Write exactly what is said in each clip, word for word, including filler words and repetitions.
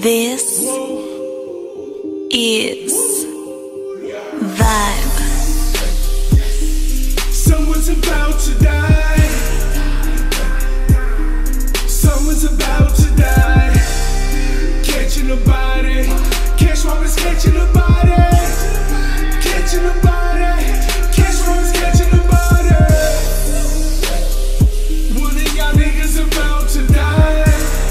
This is Vibe. Someone's about to die. Someone's about to die. Catching a body. Catch what was catching a body. Catching a body. Catch what was catching a body. One of y'all niggas about to die.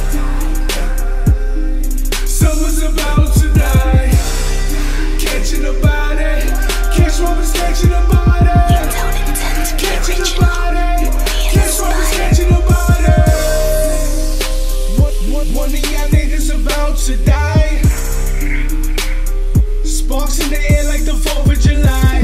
Someone's about to die. Catching a body. Catch what was catching a body. Catching a body. Catch what was catching a body. One, one of y'all niggas about to die. Sparks in the air like the fourth of July.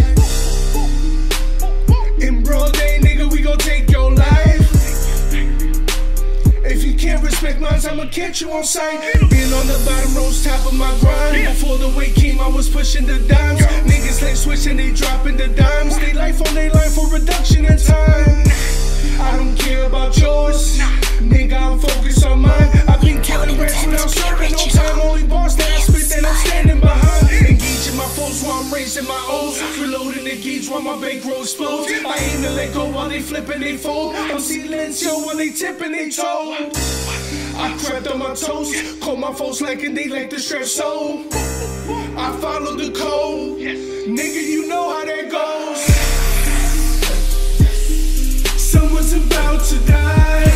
In broad day, nigga, we gon' take your life. If you can't respect mine, I'ma catch you on sight. Been on the bottom rows, top of my grind. Before the weight came, I was pushing the dimes. Niggas like switching, they dropping the dimes. They life on they line for reduction in time. I don't care about yours, nigga, I'm focused on mine. I've been killing rats without serving no time. Only boss that I spit that I'm standing behind. Engaging my foes while I'm raising my O's. Reloading the gauge while my bankroll explodes. I aim to let go while they flipping they fold. I'm silencio while they tipping they toe. I crept on my toes, call my foes like and they like the stretch soul. I follow the code, nigga, you know how that goes. Someone's about to die.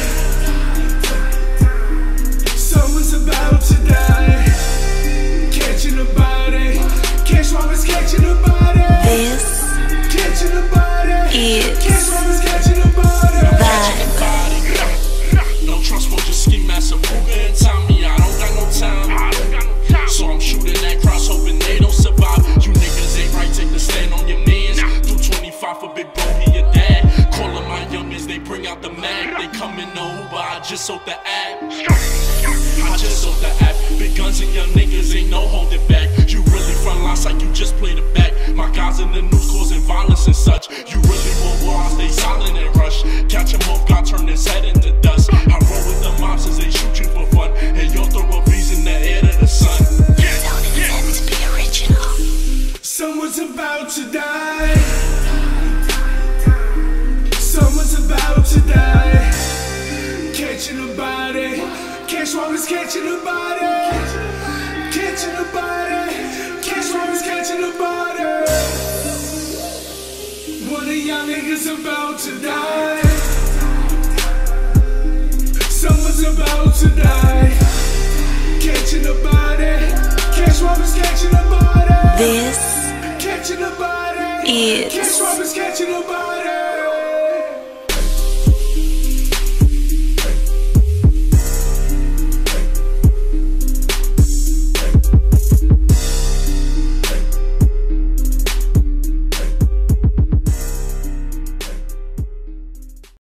Someone's about to die. Catching a body. Catch what was catching a body. This Catching a body. is Catch what was catching a body. Vibe. No trust, but just ski master Ruger and Tommy. I don't got no time. So I'm shooting that cross, hoping they don't survive. You niggas ain't right, take the stand on your mans. Do twenty-five for big bro, he your dad. Calling my youngins, they bring out the mag. They come in the Uber, I just sold the app. I just sold the app. Big guns and young niggas, ain't no holding back. You really front lines like you just played it back. My guys in the news causing violence and such. You really want war, I stay silent and rush. Catch him off, God turn his head into dust. I roll with the mobsters, they shoot you for fun. And you'll throw a bees in the air to the sun. Don't intend to be original. Someone's about to die. Someone's about to die. Catching a body. Catch what was catching a body. Catching a body. Catch what was catching a body. One of y'all niggas about to die. Someone's about to die. Catching a body. Catch what was catching a body. This Catching a body. is Catch what was catching a body.